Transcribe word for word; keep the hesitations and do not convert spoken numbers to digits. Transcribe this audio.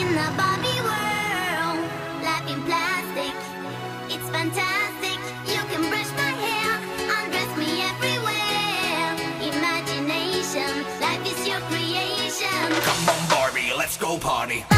In a Barbie world, life in plastic, it's fantastic. You can brush my hair, undress me everywhere. Imagination, life is your creation. Come on, Barbie, let's go party.